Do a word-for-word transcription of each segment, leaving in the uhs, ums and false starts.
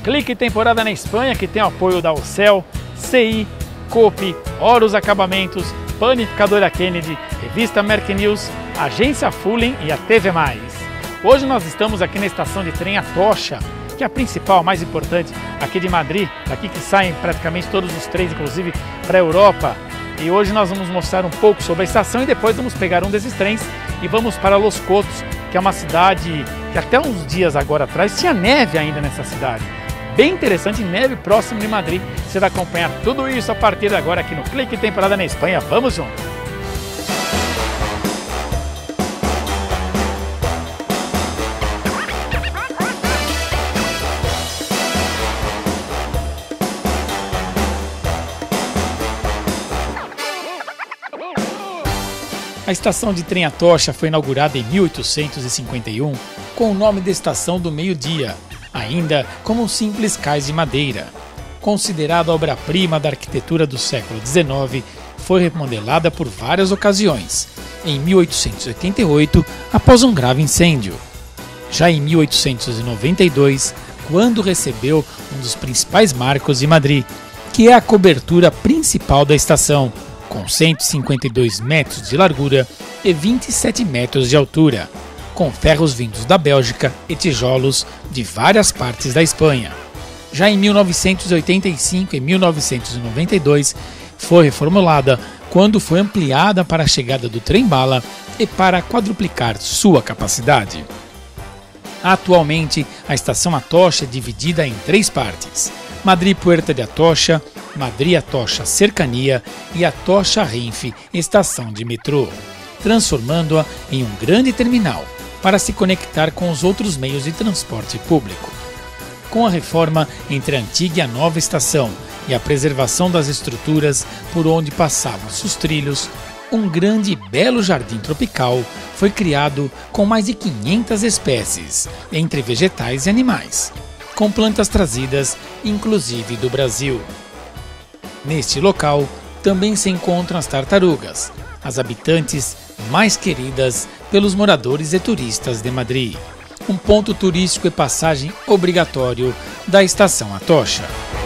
Clique Temporada na Espanha, que tem o apoio da Ocel, C I, Copi, Horus Acabamentos, Panificadora Kennedy, Revista Merck News, Agência Fulling e a T V mais. Hoje nós estamos aqui na estação de trem Atocha, que é a principal, a mais importante aqui de Madrid, daqui que saem praticamente todos os trens, inclusive para a Europa. E hoje nós vamos mostrar um pouco sobre a estação e depois vamos pegar um desses trens e vamos para Los Cotos, que é uma cidade que até uns dias agora atrás tinha neve ainda nessa cidade. Bem interessante, neve próximo de Madrid. Você vai acompanhar tudo isso a partir de agora aqui no Clique Temporada na Espanha. Vamos junto! A estação de trem Atocha foi inaugurada em mil oitocentos e cinquenta e um com o nome de Estação do Meio-Dia, ainda como um simples cais de madeira. Considerada obra-prima da arquitetura do século dezenove, foi remodelada por várias ocasiões, em mil oitocentos e oitenta e oito, após um grave incêndio. Já em mil oitocentos e noventa e dois, quando recebeu um dos principais marcos de Madrid, que é a cobertura principal da estação, com cento e cinquenta e dois metros de largura e vinte e sete metros de altura, com ferros vindos da Bélgica e tijolos de várias partes da Espanha. Já em mil novecentos e oitenta e cinco e mil novecentos e noventa e dois foi reformulada quando foi ampliada para a chegada do trem-bala e para quadruplicar sua capacidade. Atualmente, a estação Atocha é dividida em três partes: Madrid Puerta de Atocha, Madrid Atocha Cercania e Atocha Renfe estação de metrô, transformando-a em um grande terminal para se conectar com os outros meios de transporte público. Com a reforma entre a antiga e a nova estação e a preservação das estruturas por onde passavam os trilhos, um grande e belo jardim tropical foi criado com mais de quinhentas espécies, entre vegetais e animais, com plantas trazidas, inclusive do Brasil. Neste local também se encontram as tartarugas, as habitantes mais queridas pelos moradores e turistas de Madrid, um ponto turístico e passagem obrigatório da estação Atocha.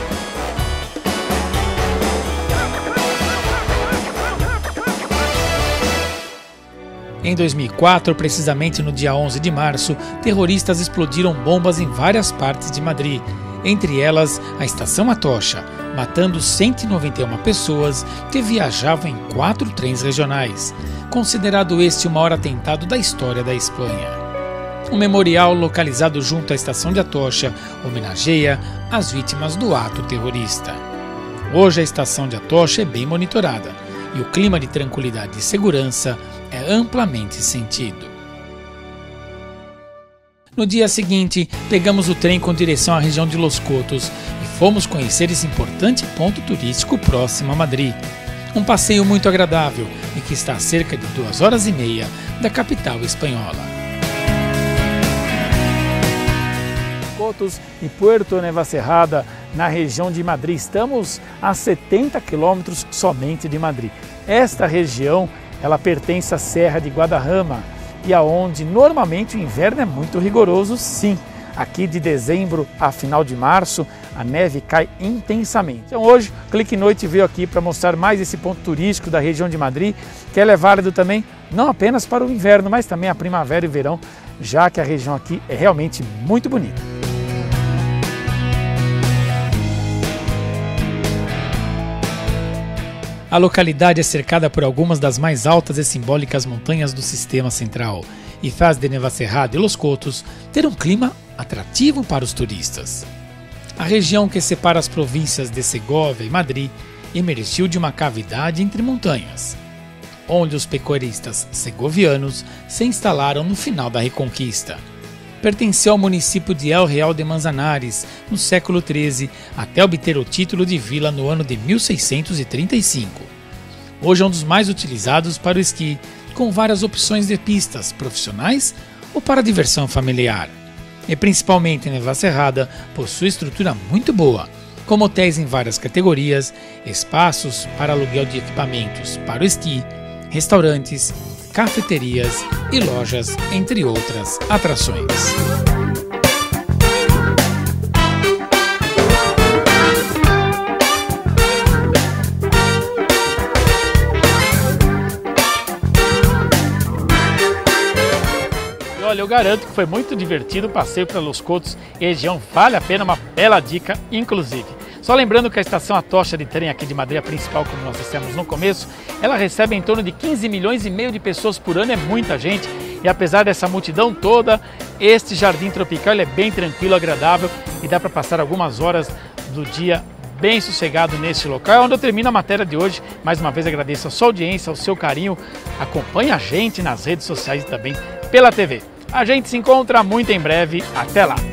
Em dois mil e quatro, precisamente no dia onze de março, terroristas explodiram bombas em várias partes de Madrid, entre elas a estação Atocha, matando cento e noventa e uma pessoas que viajavam em quatro trens regionais, considerado este o maior atentado da história da Espanha. Um memorial localizado junto à estação de Atocha homenageia as vítimas do ato terrorista. Hoje a estação de Atocha é bem monitorada e o clima de tranquilidade e segurança é amplamente sentido. No dia seguinte, pegamos o trem com direção à região de Los Cotos e fomos conhecer esse importante ponto turístico próximo a Madrid. Um passeio muito agradável e que está a cerca de duas horas e meia da capital espanhola. Cotos e Puerto Navacerrada, na região de Madrid. Estamos a setenta quilômetros somente de Madrid. Esta região ela pertence à Serra de Guadarrama e aonde normalmente o inverno é muito rigoroso, sim. Aqui de dezembro a final de março a neve cai intensamente. Então hoje o Clique Noite veio aqui para mostrar mais esse ponto turístico da região de Madrid, que ele é válido também não apenas para o inverno, mas também a primavera e o verão, já que a região aqui é realmente muito bonita. A localidade é cercada por algumas das mais altas e simbólicas montanhas do sistema central e faz de Navacerrada e Los Cotos ter um clima atrativo para os turistas. A região que separa as províncias de Segóvia e Madrid emergiu de uma cavidade entre montanhas, onde os pecuaristas segovianos se instalaram no final da Reconquista. Pertenceu ao município de El Real de Manzanares no século treze, até obter o título de vila no ano de mil seiscentos e trinta e cinco. Hoje é um dos mais utilizados para o esqui, com várias opções de pistas profissionais ou para diversão familiar. E principalmente em Navacerrada possui estrutura muito boa, como hotéis em várias categorias, espaços para aluguel de equipamentos para o esqui, restaurantes, cafeterias e lojas, entre outras atrações. Olha, eu garanto que foi muito divertido o passeio para Los Cotos e região, vale a pena, uma bela dica, inclusive. Só lembrando que a estação Atocha de trem aqui de Madeira principal, como nós dissemos no começo, ela recebe em torno de quinze milhões e meio de pessoas por ano, é muita gente. E apesar dessa multidão toda, este jardim tropical ele é bem tranquilo, agradável e dá para passar algumas horas do dia bem sossegado neste local, onde eu termino a matéria de hoje. Mais uma vez agradeço a sua audiência, o seu carinho. Acompanhe a gente nas redes sociais e também pela T V. A gente se encontra muito em breve. Até lá!